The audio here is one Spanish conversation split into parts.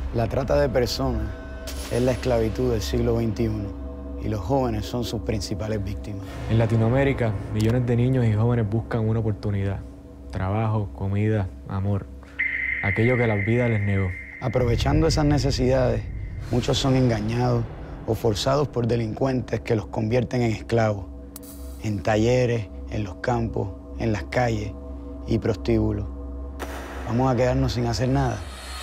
La trata de personas es la esclavitud del siglo XXI y los jóvenes son sus principales víctimas. En Latinoamérica, millones de niños y jóvenes buscan una oportunidad. Trabajo, comida, amor. Aquello que la vida les negó. Aprovechando esas necesidades, muchos son engañados o forzados por delincuentes que los convierten en esclavos, en talleres, en los campos, en las calles y prostíbulos. ¿Vamos a quedarnos sin hacer nada?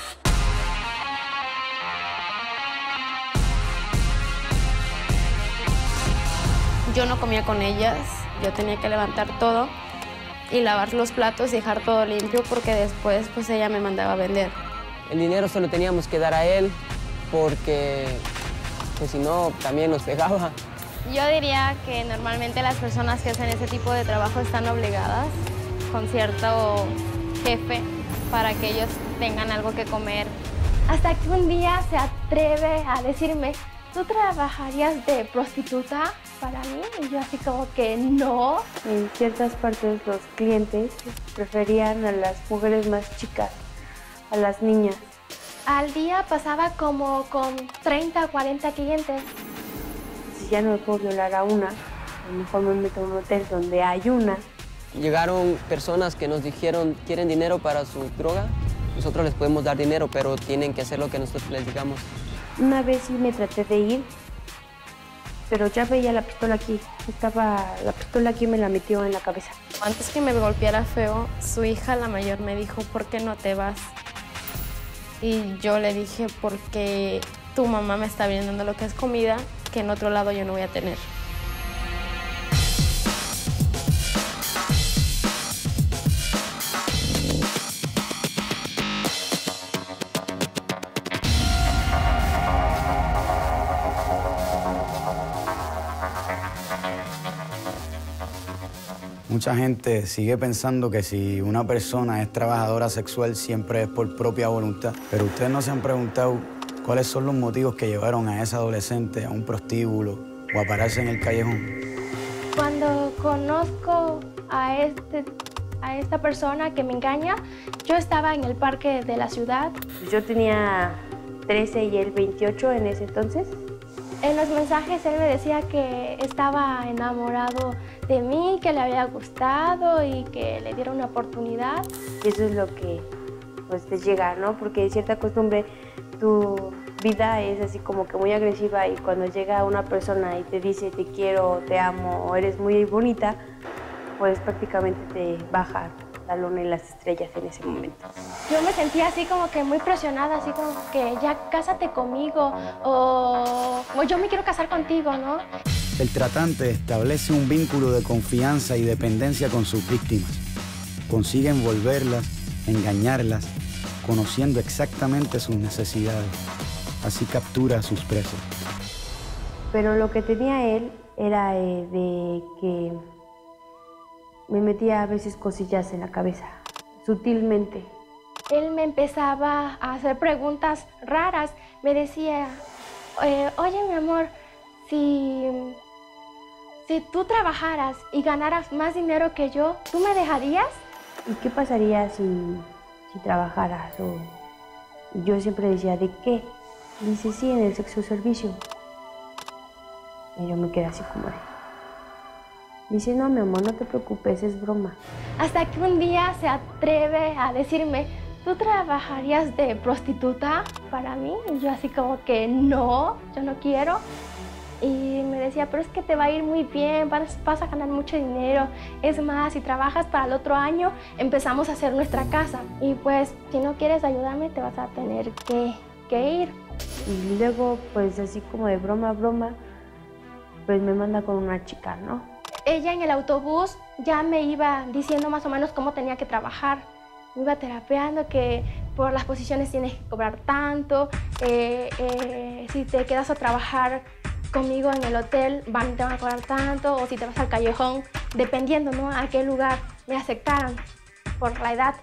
Yo no comía con ellas, yo tenía que levantar todo y lavar los platos y dejar todo limpio porque después pues ella me mandaba a vender. El dinero se lo teníamos que dar a él porque pues, si no también nos pegaba. Yo diría que normalmente las personas que hacen ese tipo de trabajo están obligadas con cierto jefe para que ellos tengan algo que comer. Hasta que un día se atreve a decirme, ¿tú trabajarías de prostituta para mí? Y yo así como que no. En ciertas partes los clientes preferían a las mujeres más chicas, a las niñas. Al día pasaba como con 30 o 40 clientes. Si ya no me puedo violar a una, a lo mejor me meto a un hotel donde hay una. Llegaron personas que nos dijeron, ¿quieren dinero para su droga? Nosotros les podemos dar dinero, pero tienen que hacer lo que nosotros les digamos. Una vez sí me traté de ir, pero ya veía la pistola aquí. La pistola aquí me la metió en la cabeza. Antes que me golpeara feo, su hija, la mayor, me dijo, ¿por qué no te vas? Y yo le dije, porque tu mamá me está brindando lo que es comida, que en otro lado yo no voy a tener. Mucha gente sigue pensando que si una persona es trabajadora sexual siempre es por propia voluntad. Pero ustedes no se han preguntado cuáles son los motivos que llevaron a esa adolescente a un prostíbulo o a pararse en el callejón. Cuando conozco a esta persona que me engaña, yo estaba en el parque de la ciudad. Yo tenía 13 y él 28 en ese entonces. En los mensajes él me decía que estaba enamorado de mí, que le había gustado y que le diera una oportunidad. Y eso es lo que pues, te llega, ¿no? Porque de cierta costumbre tu vida es así como que muy agresiva y cuando llega una persona y te dice te quiero, te amo o eres muy bonita, pues prácticamente te baja la luna y las estrellas en ese momento. Yo me sentía así como que muy presionada, así como que ya cásate conmigo o yo me quiero casar contigo, ¿no? El tratante establece un vínculo de confianza y dependencia con sus víctimas. Consigue envolverlas, engañarlas, conociendo exactamente sus necesidades. Así captura a sus presos. Pero lo que tenía él era de que me metía a veces cosillas en la cabeza, sutilmente. Él me empezaba a hacer preguntas raras. Me decía, oye, mi amor, si tú trabajaras y ganaras más dinero que yo, ¿tú me dejarías? ¿Y qué pasaría si trabajaras? Y yo siempre decía, ¿de qué? Dice, sí, en el sexo servicio. Y yo me quedé así como de... Dice, no, mi amor, no te preocupes, es broma. Hasta que un día se atreve a decirme, ¿tú trabajarías de prostituta para mí? Y yo así como que no, yo no quiero. Y me decía, pero es que te va a ir muy bien, vas a ganar mucho dinero. Es más, si trabajas para el otro año, empezamos a hacer nuestra casa. Y pues, si no quieres ayudarme, te vas a tener que ir. Y luego, pues así como de broma, pues me manda con una chica, ¿no? Ella en el autobús ya me iba diciendo más o menos cómo tenía que trabajar. Me iba terapeando que por las posiciones tienes que cobrar tanto, si te quedas a trabajar conmigo en el hotel te van a cobrar tanto, o si te vas al callejón, dependiendo, ¿no?, a qué lugar me aceptaran por la edad.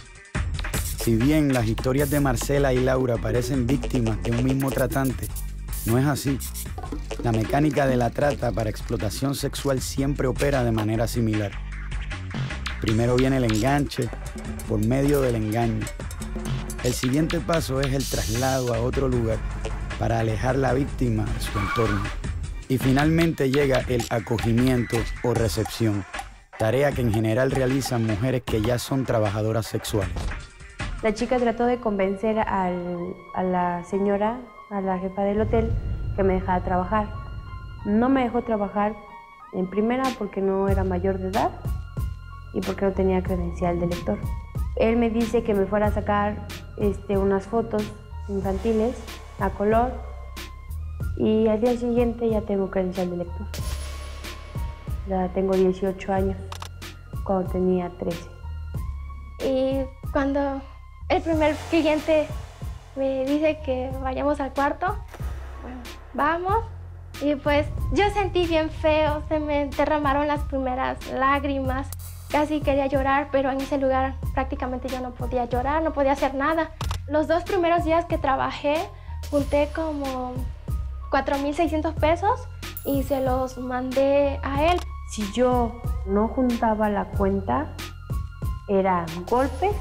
Si bien las historias de Marcela y Laura parecen víctimas de un mismo tratante, no es así. La mecánica de la trata para explotación sexual siempre opera de manera similar. Primero viene el enganche por medio del engaño. El siguiente paso es el traslado a otro lugar para alejar la víctima de su entorno. Y finalmente llega el acogimiento o recepción, tarea que en general realizan mujeres que ya son trabajadoras sexuales. La chica trató de convencer a la señora, a la jefa del hotel, que me dejara trabajar. No me dejó trabajar en primera porque no era mayor de edad y porque no tenía credencial de lector. Él me dice que me fuera a sacar unas fotos infantiles a color y al día siguiente ya tengo credencial de lector. Ya tengo 18 años, cuando tenía 13. Y cuando el primer cliente me dice que vayamos al cuarto, bueno, vamos. Y pues yo sentí bien feo, se me derramaron las primeras lágrimas. Casi quería llorar, pero en ese lugar prácticamente yo no podía llorar, no podía hacer nada. Los 2 primeros días que trabajé, junté como 4,600 pesos y se los mandé a él. Si yo no juntaba la cuenta, eran golpes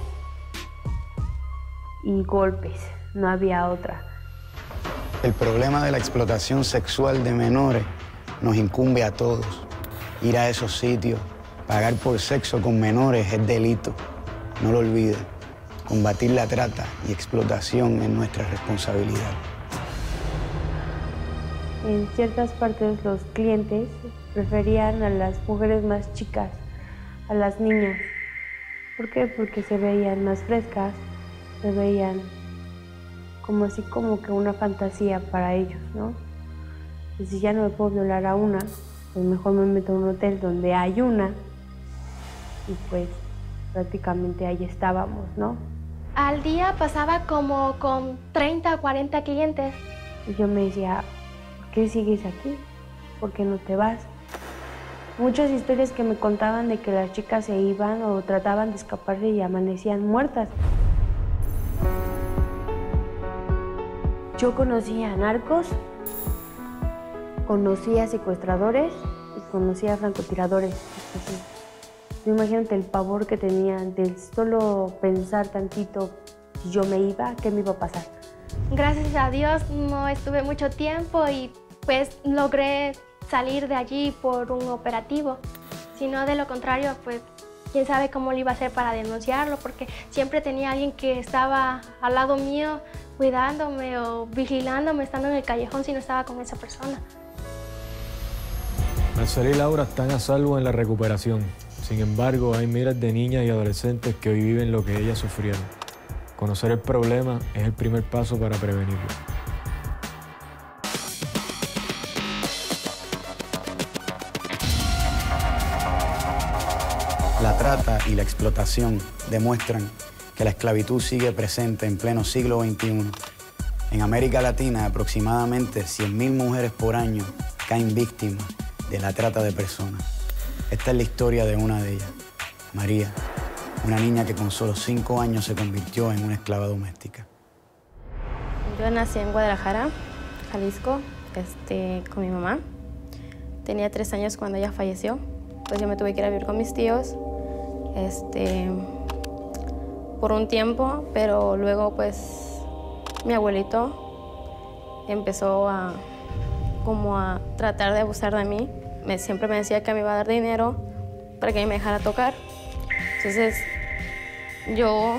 y golpes, no había otra. El problema de la explotación sexual de menores nos incumbe a todos. Ir a esos sitios, pagar por sexo con menores es delito. No lo olvides. Combatir la trata y explotación es nuestra responsabilidad. En ciertas partes los clientes preferían a las mujeres más chicas, a las niñas. ¿Por qué? Porque se veían más frescas, se veían como así como que una fantasía para ellos, ¿no? Y si ya no me puedo violar a una, pues mejor me meto a un hotel donde hay una y pues prácticamente ahí estábamos, ¿no? Al día pasaba como con 30 o 40 clientes. Y yo me decía, ¿por qué sigues aquí? ¿Por qué no te vas? Muchas historias que me contaban de que las chicas se iban o trataban de escaparse y amanecían muertas. Yo conocí a narcos, conocí a secuestradores y conocí a francotiradores. Entonces, imagínate el pavor que tenían de solo pensar tantito si yo me iba, ¿qué me iba a pasar? Gracias a Dios no estuve mucho tiempo y pues logré salir de allí por un operativo. Si no, de lo contrario, pues quién sabe cómo lo iba a hacer para denunciarlo, porque siempre tenía alguien que estaba al lado mío cuidándome o vigilándome estando en el callejón si no estaba con esa persona. Marcela y Laura están a salvo en la recuperación. Sin embargo, hay miles de niñas y adolescentes que hoy viven lo que ellas sufrieron. Conocer el problema es el primer paso para prevenirlo. La trata y la explotación demuestran que la esclavitud sigue presente en pleno siglo XXI. En América Latina, aproximadamente 100.000 mujeres por año caen víctimas de la trata de personas. Esta es la historia de una de ellas, María, una niña que con solo 5 años se convirtió en una esclava doméstica. Yo nací en Guadalajara, Jalisco, con mi mamá. Tenía 3 años cuando ella falleció. Pues yo me tuve que ir a vivir con mis tíos por un tiempo, pero luego pues mi abuelito empezó a tratar de abusar de mí. Siempre me decía que me iba a dar dinero para que me dejara tocar. Entonces yo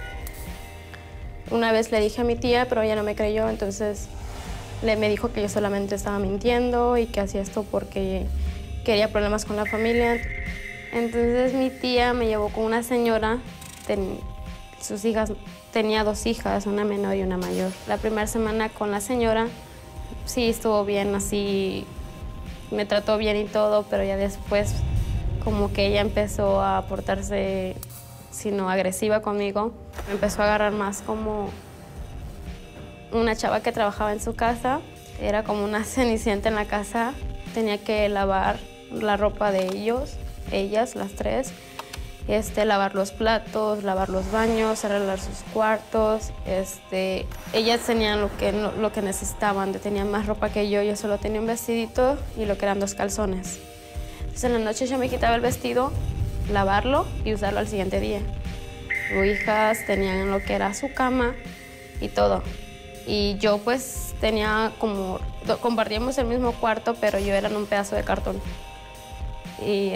una vez le dije a mi tía, pero ella no me creyó, entonces me dijo que yo solamente estaba mintiendo y que hacía esto porque quería problemas con la familia. Entonces mi tía me llevó con una señora, sus hijas, tenía 2 hijas, una menor y una mayor. La primera semana con la señora sí estuvo bien, así me trató bien y todo, pero ya después como que ella empezó a portarse, sino agresiva conmigo. Me empezó a agarrar más como una chava que trabajaba en su casa. Era como una cenicienta en la casa. Tenía que lavar la ropa de ellas, las 3. Lavar los platos, lavar los baños, arreglar sus cuartos. Ellas tenían lo que necesitaban. Tenían más ropa que yo solo tenía un vestidito y lo que eran 2 calzones. Entonces en la noche yo me quitaba el vestido, lavarlo y usarlo al siguiente día. hijas tenían lo que era su cama y todo. Y yo pues tenía como, compartíamos el mismo cuarto, pero yo era en un pedazo de cartón. Y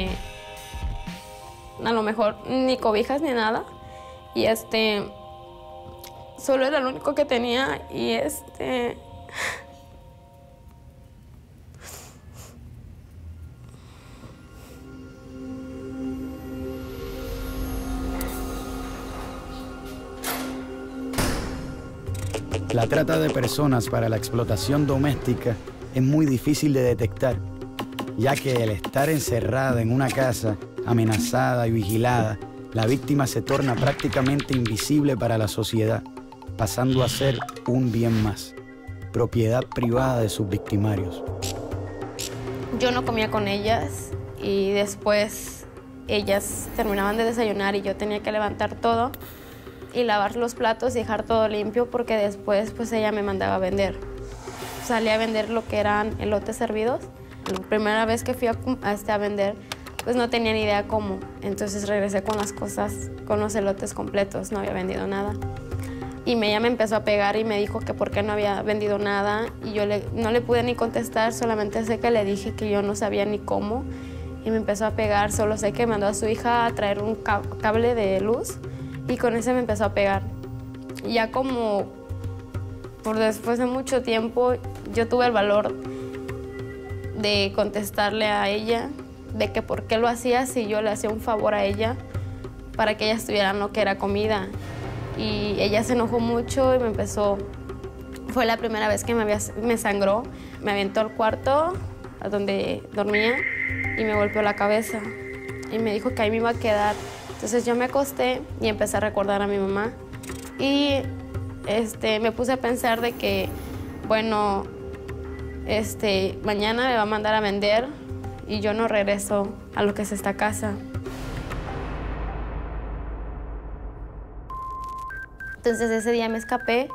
a lo mejor ni cobijas ni nada. Y solo era lo único que tenía y La trata de personas para la explotación doméstica es muy difícil de detectar, ya que al estar encerrada en una casa, amenazada y vigilada, la víctima se torna prácticamente invisible para la sociedad, pasando a ser un bien más, propiedad privada de sus victimarios. yo no comía con ellas y después ellas terminaban de desayunar y yo tenía que levantar todo y lavar los platos y dejar todo limpio porque después pues ella me mandaba a vender. Salí a vender lo que eran elotes hervidos. La primera vez que fui a vender pues no tenía ni idea cómo. Entonces regresé con las cosas, con los elotes completos, no había vendido nada. Y ella me empezó a pegar y me dijo que por qué no había vendido nada. Y yo no le pude ni contestar, solamente sé que le dije que yo no sabía ni cómo. Y me empezó a pegar, solo sé que mandó a su hija a traer un cable de luz y con ese me empezó a pegar. Y ya como después de mucho tiempo, yo tuve el valor de contestarle a ella de que por qué lo hacía si yo le hacía un favor a ella para que ella estuviera en lo que era comida. Y ella se enojó mucho y me empezó... Fue la primera vez que me sangró. Me aventó al cuarto a donde dormía y me golpeó la cabeza. Y me dijo que ahí me iba a quedar. Entonces yo me acosté y empecé a recordar a mi mamá. Y me puse a pensar de que, bueno, mañana me va a mandar a vender y yo no regreso a lo que es esta casa. Entonces ese día me escapé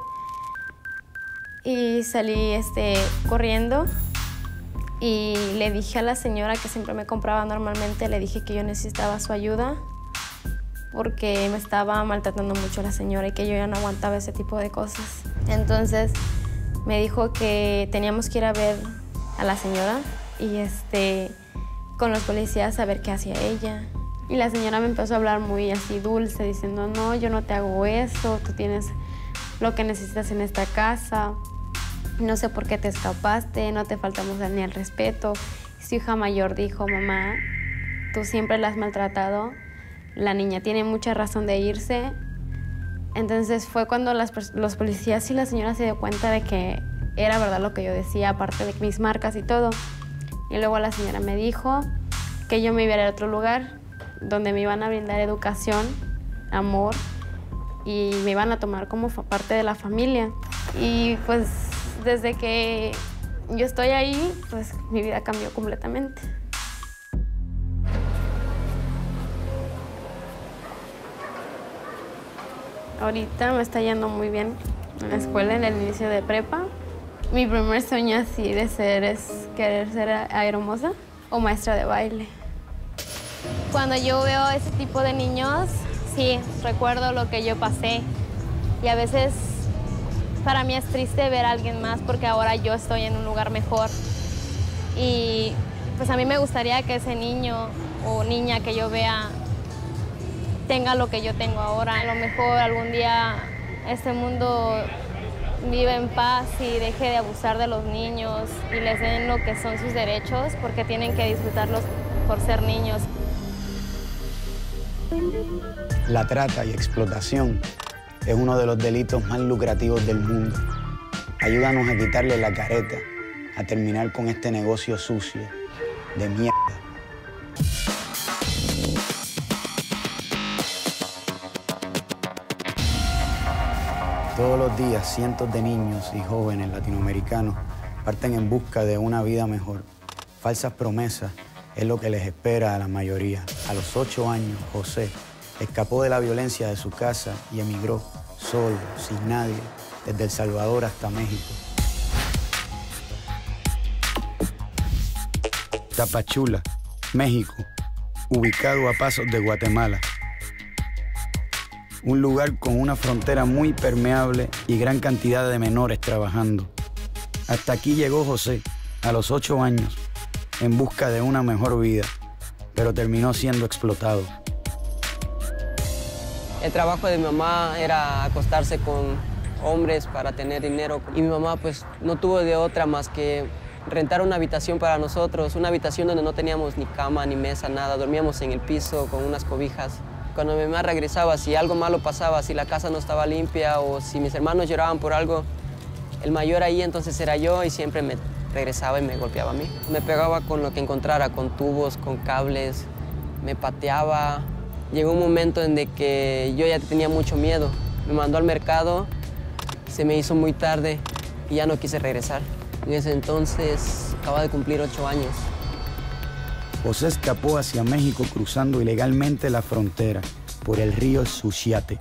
y salí corriendo y le dije a la señora que siempre me compraba normalmente, le dije que yo necesitaba su ayuda porque me estaba maltratando mucho la señora y que yo ya no aguantaba ese tipo de cosas. Entonces me dijo que teníamos que ir a ver a la señora y con los policías a ver qué hacía ella. Y la señora me empezó a hablar muy así dulce, diciendo, no, yo no te hago eso, tú tienes lo que necesitas en esta casa, no sé por qué te escapaste, no te faltamos ni al respeto. Y su hija mayor dijo, mamá, tú siempre la has maltratado, la niña tiene mucha razón de irse. Entonces fue cuando los policías y la señora se dio cuenta de que era verdad lo que yo decía, aparte de mis marcas y todo. Y luego la señora me dijo que yo me iba a ir a otro lugar donde me iban a brindar educación, amor y me iban a tomar como parte de la familia. Y pues desde que yo estoy ahí, pues mi vida cambió completamente. Ahorita me está yendo muy bien en la escuela, en el inicio de prepa. Mi primer sueño así de ser es querer ser aeromoza o maestra de baile. Cuando yo veo ese tipo de niños, sí, recuerdo lo que yo pasé. Y a veces para mí es triste ver a alguien más porque ahora yo estoy en un lugar mejor. Y pues a mí me gustaría que ese niño o niña que yo vea tenga lo que yo tengo ahora. A lo mejor algún día este mundo vive en paz y deje de abusar de los niños y les den lo que son sus derechos porque tienen que disfrutarlos por ser niños. La trata y explotación es uno de los delitos más lucrativos del mundo. Ayúdanos a quitarle la careta, a terminar con este negocio sucio de mierda. Todos los días, cientos de niños y jóvenes latinoamericanos parten en busca de una vida mejor. Falsas promesas es lo que les espera a la mayoría. A los 8 años, José escapó de la violencia de su casa y emigró solo, sin nadie, desde El Salvador hasta México. Tapachula, México, ubicado a pasos de Guatemala. un lugar con una frontera muy permeable y gran cantidad de menores trabajando. Hasta aquí llegó José, a los 8 años, en busca de una mejor vida, pero terminó siendo explotado. El trabajo de mi mamá era acostarse con hombres para tener dinero. Y mi mamá pues no tuvo de otra más que rentar una habitación para nosotros, una habitación donde no teníamos ni cama, ni mesa, nada. Dormíamos en el piso con unas cobijas. Cuando mi mamá regresaba, si algo malo pasaba, si la casa no estaba limpia o si mis hermanos lloraban por algo, el mayor ahí entonces era yo y siempre me regresaba y me golpeaba a mí. Me pegaba con lo que encontrara, con tubos, con cables, me pateaba. Llegó un momento en de que yo ya tenía mucho miedo. Me mandó al mercado, se me hizo muy tarde y ya no quise regresar. En ese entonces acababa de cumplir 8 años. José escapó hacia México cruzando ilegalmente la frontera por el río Suchiate.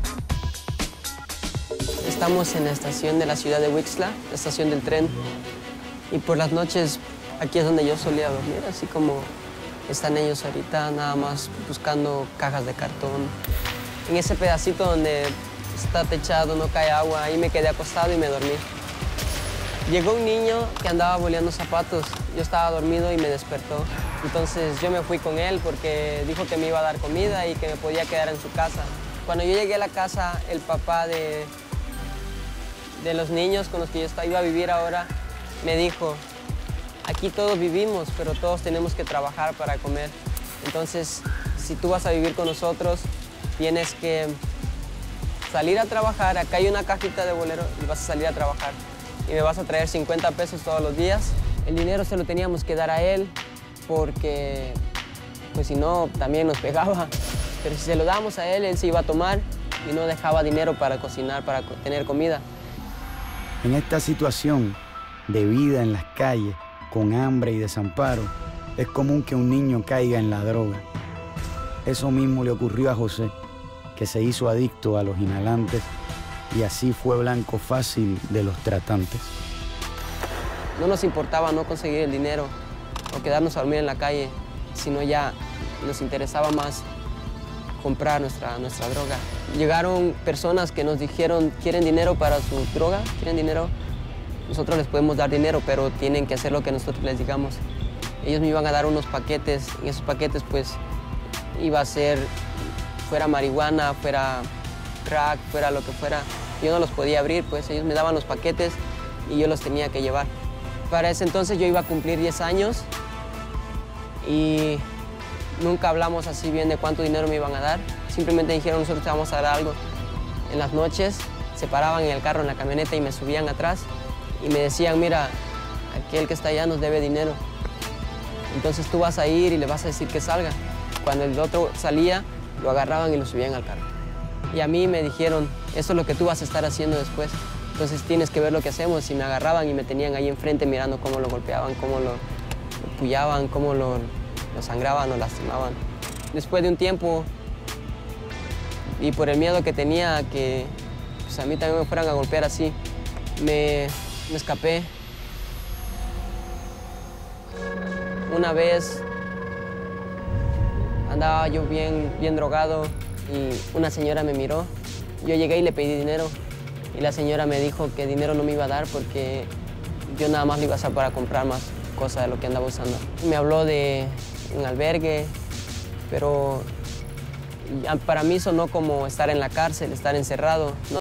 Estamos en la estación de la ciudad de Huixla, la estación del tren. Y por las noches aquí es donde yo solía dormir, así como están ellos ahorita, nada más buscando cajas de cartón. En ese pedacito donde está techado, no cae agua, ahí me quedé acostado y me dormí. Llegó un niño que andaba boleando zapatos. Yo estaba dormido y me despertó. Entonces yo me fui con él porque dijo que me iba a dar comida y que me podía quedar en su casa. Cuando yo llegué a la casa, el papá de los niños con los que yo iba a vivir ahora me dijo: aquí todos vivimos, pero todos tenemos que trabajar para comer. Entonces, si tú vas a vivir con nosotros, tienes que salir a trabajar. Acá hay una cajita de bolero y vas a salir a trabajar. Y me vas a traer 50 pesos todos los días. El dinero se lo teníamos que dar a él porque, pues si no, también nos pegaba. Pero si se lo damos a él, él se iba a tomar y no dejaba dinero para cocinar, para tener comida. En esta situación de vida en las calles, con hambre y desamparo, es común que un niño caiga en la droga. Eso mismo le ocurrió a José, que se hizo adicto a los inhalantes y así fue blanco fácil de los tratantes. No nos importaba no conseguir el dinero o quedarnos a dormir en la calle, sino ya nos interesaba más comprar nuestra droga. Llegaron personas que nos dijeron: ¿quieren dinero para su droga? ¿Quieren dinero? Nosotros les podemos dar dinero, pero tienen que hacer lo que nosotros les digamos. Ellos me iban a dar unos paquetes, en esos paquetes pues iba a ser, fuera marihuana, fuera crack, fuera lo que fuera. Yo no los podía abrir, pues ellos me daban los paquetes y yo los tenía que llevar. Para ese entonces yo iba a cumplir 10 años y nunca hablamos así bien de cuánto dinero me iban a dar. Simplemente dijeron: nosotros te vamos a dar algo. En las noches se paraban en el carro, en la camioneta y me subían atrás y me decían: mira, aquel que está allá nos debe dinero. Entonces tú vas a ir y le vas a decir que salga. Cuando el otro salía, lo agarraban y lo subían al carro. Y a mí me dijeron: eso es lo que tú vas a estar haciendo después. Entonces tienes que ver lo que hacemos. Y me agarraban y me tenían ahí enfrente mirando cómo lo golpeaban, cómo lo pullaban, cómo lo sangraban o lastimaban. Después de un tiempo, y por el miedo que tenía que pues, a mí también me fueran a golpear así, me escapé. Una vez andaba yo bien drogado y una señora me miró. Yo llegué y le pedí dinero y la señora me dijo que dinero no me iba a dar porque yo nada más lo iba a usar para comprar más cosas de lo que andaba usando. Me habló de un albergue, pero para mí sonó como estar en la cárcel, estar encerrado.